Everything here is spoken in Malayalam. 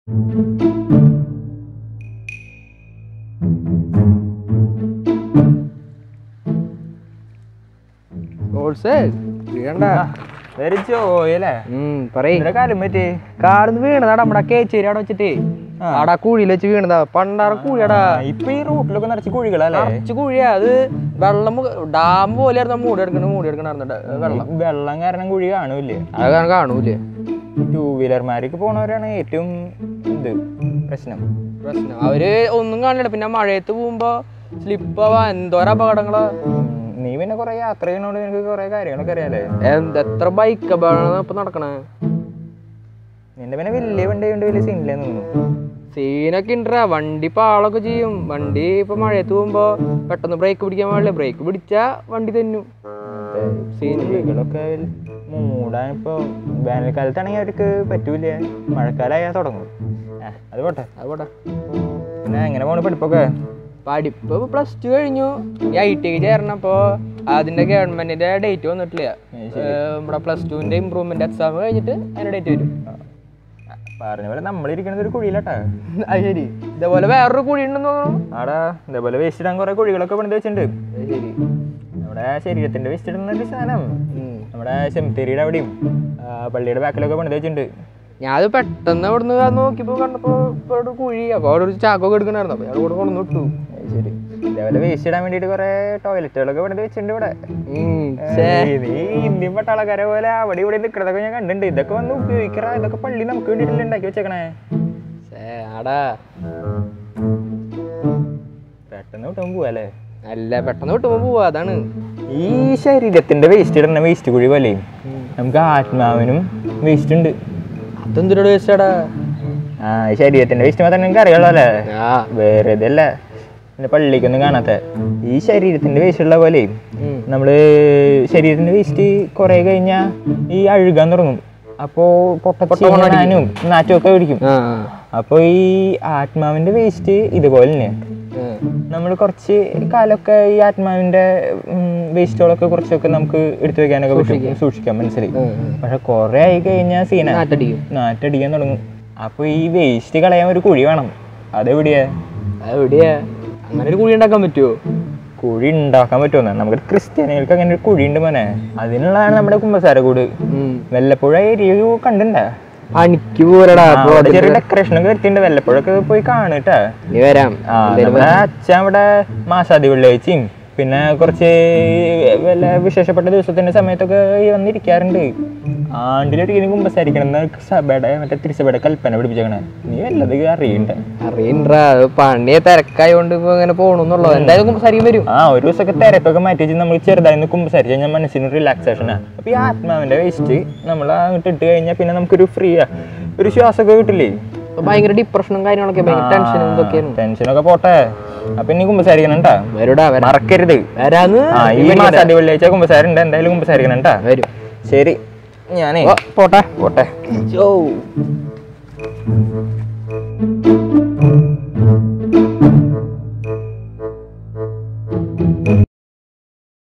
കാർന്ന് വീണതാ നമ്മുടെ കേച്ചേരി അവിടെ വെച്ചിട്ട് ആടാ കുഴിയിൽ വെച്ച് വീണതാ. പണ്ടാറ കുഴിയാടാ. ഇപ്പൊ ഈ റൂട്ടിലൊക്കെ നിറച്ച് കുഴികളല്ലേ? നിറച്ച് കുഴിയാ. അത് വെള്ളം ഡാം പോലെ മൂടിയെടുക്കണ വെള്ളം കാരണം കുഴി കാണൂല്ലേ? അത് കാരണം കാണൂലേ. 2 വീലർമാർക്ക് പോണവരാണ് ഏറ്റവും ഇത് പ്രശ്നം. അവര് ഒന്നും കാണില്ല. പിന്നെ മഴയത്ത് പോകുമ്പോ സ്ലിപ്പ് ആവാ. എന്തോരം അപകടങ്ങളാ. നീ പിന്നെ കൊറേ യാത്ര ചെയ്യണോണ്ട് നിനക്ക് കൊറേ കാര്യങ്ങളൊക്കെ അറിയാലേ. എത്ര ബൈക്ക് അപകടമാണ് ഇപ്പൊ നടക്കണേ. നിന്റെ പിന്നെ വലിയ വണ്ടി കൊണ്ട് വലിയ സീനില്ലെന്ന് തോന്നുന്നു. സീനൊക്കെ ഉണ്ടറാ. വണ്ടി പാളൊക്കെ ചെയ്യും. വണ്ടി ഇപ്പൊ മഴയത്ത് പോകുമ്പോ പെട്ടെന്ന് ബ്രേക്ക് പിടിക്കാൻ പാടില്ല. ബ്രേക്ക് പിടിച്ചാ വണ്ടി തന്നു. സീനുകളൊക്കെ മൂടാൻ ഇപ്പൊ വേനൽക്കാലത്താണെങ്കിൽ അവർക്ക് പറ്റൂല. മഴക്കാലമായാൽ തുടങ്ങും. അത് പോട്ടെ. പിന്നെ എങ്ങനെ പോണു പഠിപ്പൊക്കെ? പഠിപ്പ് +2 കഴിഞ്ഞു. ഈ ITക്ക് ചേർന്നപ്പോ അതിന്റെ ഗവൺമെന്റിന്റെ ഡേറ്റ് വന്നിട്ടില്ല. നമ്മുടെ +2ന്റെ ഇംപ്രൂവ്മെന്റ് എക്സാം കഴിഞ്ഞിട്ട് അതിന്റെ ഡേറ്റ് വരും. പറഞ്ഞ പോലെ നമ്മളിരിക്കണത് ഒരു കുഴിയിലാട്ടാ. അത് ശരി. ഇതേപോലെ വേറൊരു കുഴി ഉണ്ടെന്ന് തോന്നുന്നു. ആടാ ഇതേപോലെ വേസ്റ്റ് ഇടാൻ കുറെ കുഴികളൊക്കെ പണിത് വെച്ചിട്ടുണ്ട്. ശരി. നമ്മുടെ ശരീരത്തിന്റെ വേസ്റ്റ് ഇടുന്ന സാധനം നമ്മുടെ സെമിത്തേരിയുടെ അവിടെയും പള്ളിയുടെ ബാക്കിലൊക്കെ പണിത് വെച്ചിട്ടുണ്ട്. ഞാനത് പെട്ടെന്ന് അവിടുന്ന് നോക്കിയപ്പോ കണ്ടപ്പോ ഒരു കുഴി. അപ്പൊ അവിടെ ഒരു ചാക്കൊക്കെ എടുക്കണായിരുന്നു. അപ്പൊ ഞാൻ കൂടെ കൊണ്ടു വിട്ടു. ശരി. ഇതേപോലെ വേസ്റ്റ് ഇടാൻ വേണ്ടിട്ട് കുറെ ടോയ്ലറ്റുകളൊക്കെ പണിത് വെച്ചിട്ടുണ്ട് ഇവിടെ. നീ ഇന്ത്യൻ പട്ടാളക്കാരെ പോലെ അവിടെ ഇവിടെ നിൽക്കണതൊക്കെ ഞാൻ കണ്ടിട്ടുണ്ട്. ഇതൊക്കെ വന്ന് ഉപയോഗിക്കറ. ഇതൊക്കെ പള്ളി നമുക്ക് വേണ്ടിയിട്ടല്ലേ ഉണ്ടാക്കി വെച്ചേക്കണേ. പെട്ടെന്ന് വിട്ടുമ്പോ പോവാല്ലേ? അല്ല, പെട്ടെന്ന് വിട്ടുമ്പോ പോവാ. അതാണ് ഈ ശരീരത്തിന്റെ വേസ്റ്റ് ഇടുന്ന വേസ്റ്റ് കുഴി പോലെ നമുക്ക് ആത്മാവിനും വേസ്റ്റ് ഉണ്ട്. അതെന്തിനോട് വേസ്റ്റാടാ? ശരീരത്തിന്റെ വേസ്റ്റ് മാത്രം നിങ്ങൾക്ക് അറിയാലോ അല്ലേ? വേറെ ഇതല്ല. പിന്നെ പള്ളിക്കൊന്നും കാണാത്ത ഈ ശരീരത്തിന്റെ വേസ്റ്റ് ഉള്ള പോലെ നമ്മള് ശരീരത്തിന്റെ വേസ്റ്റ് കുറെ കഴിഞ്ഞാ ഈ അഴുകാൻ തുടങ്ങും. അപ്പോ പൊട്ടപ്പൊട്ടാനും നാറ്റമൊക്കെ പിടിക്കും. അപ്പൊ ഈ ആത്മാവിന്റെ വേസ്റ്റ് ഇതുപോലെ തന്നെ. നമ്മൾ കുറച്ച് കാലമൊക്കെ ഈ ആത്മാവിന്റെ വേസ്റ്റുകളൊക്കെ കുറച്ചൊക്കെ നമുക്ക് എടുത്തു വെക്കാനൊക്കെ പറ്റും, സൂക്ഷിക്കാൻ. മനസ്സിലായി. പക്ഷെ കുറെ ആയി കഴിഞ്ഞാൽ നാറ്റടിക്കാൻ തുടങ്ങും. അപ്പൊ ഈ വേസ്റ്റ് കളയാൻ ഒരു കുഴി വേണം. അതെവിടെയാ? അങ്ങനെ ഒരു കുഴി ഉണ്ടാക്കാൻ പറ്റുമോ? കുഴി ഉണ്ടാക്കാൻ പറ്റുമോ? നമുക്ക് ക്രിസ്ത്യാനികൾക്ക് അങ്ങനെ ഒരു കുഴി ഉണ്ട് മോനെ. അതിനുള്ളതാണ് നമ്മുടെ കുമ്പസാരക്കൂട്. വല്ലപ്പുഴ ഏരിയ കണ്ടിട്ടുണ്ടാ? എനിക്ക് പോരടാ. ചെറിയ ഡെക്കറേഷനൊക്കെ വരുത്തിണ്ട്. വല്ലപ്പോഴൊക്കെ പോയി കാണട്ടാ. അച്ഛൻ ഇവിടെ മാസാദി വെള്ളിയാഴ്ചയും പിന്നെ കുറച്ച് വല്ല വിശേഷപ്പെട്ട ദിവസത്തിന്റെ സമയത്തൊക്കെ വന്നിരിക്കാറുണ്ട്. ആണ്ടിലൊരിക്കലും കുമ്പസാരിക്കണം സഭയുടെ മറ്റേ തിരുസഭയുടെ കൽപ്പന പിടിപ്പിച്ചേക്കണേ. നീ വല്ലത് അറിയണ്ടാ. പണിയെ തിരക്കായോണ്ട് ഇപ്പൊ ഇങ്ങനെ പോണെന്നുള്ളത്. എന്തായാലും കുമ്പസാരിക്കാൻ വരും. ഒരു ദിവസമൊക്കെ തിരക്കൊക്കെ മാറ്റി വെച്ച് നമ്മൾ ചെറുതായി കുമ്പസാരിച്ച് കഴിഞ്ഞാൽ മനസ്സിന് റിലാക്സേഷനാ. അപ്പൊ ഈ ആത്മാവിന്റെ വേസ്റ്റ് നമ്മൾ അങ്ങോട്ട് ഇട്ട് കഴിഞ്ഞാൽ പിന്നെ നമുക്കൊരു ഫ്രീയാ, ഒരു ശ്വാസമൊക്കെ കിട്ടില്ലേ? ഭയങ്കര ഡിപ്രഷനും കാര്യങ്ങളൊക്കെ, ടെൻഷനൊക്കെ പോട്ടെ. അപ്പൊ ഇനി കുമ്പസാരിക്കണം ട്ടാ. മറക്കരുത്. ഈ മാസം അടിപൊളിയാഴ്ച കുമ്പസാരം ഉണ്ട്. എന്തായാലും കുമ്പസാരിക്കണം ട്ടാ. ശരി, ഞാനേ പോട്ടെ. പോട്ടെ.